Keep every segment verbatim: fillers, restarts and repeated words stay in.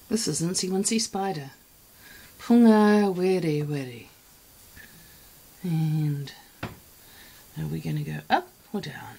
This is Incy Wincy Spider. Pungawerewere. And are we going to go up or down?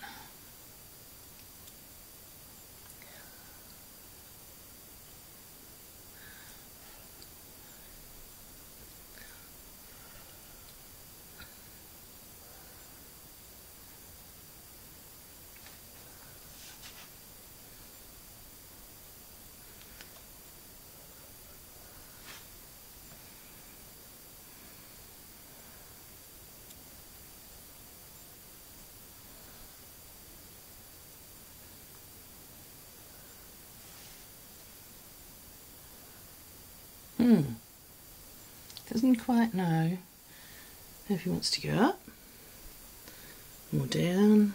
Hmm. Doesn't quite know if he wants to go up or down.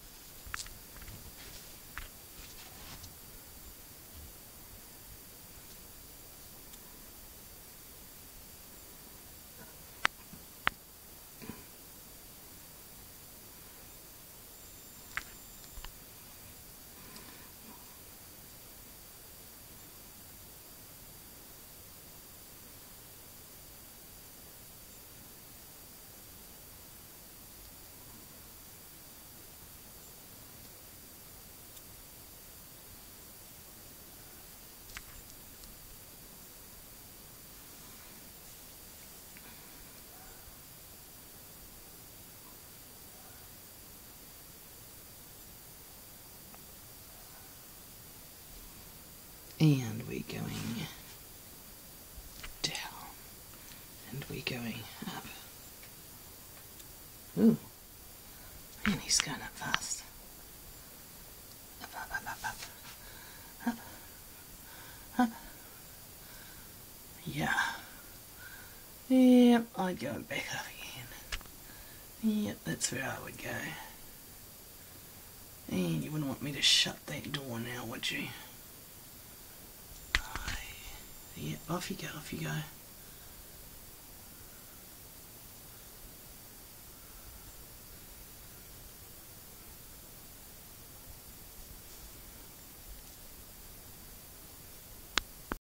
And we're going down, and we're going up. Ooh, man, he's going up fast. Up, up, up, up, up, up, up. Yeah. Yep, I'd go back up again. Yep, that's where I would go. And you wouldn't want me to shut that door now, would you? Yeah, off you go, off you go.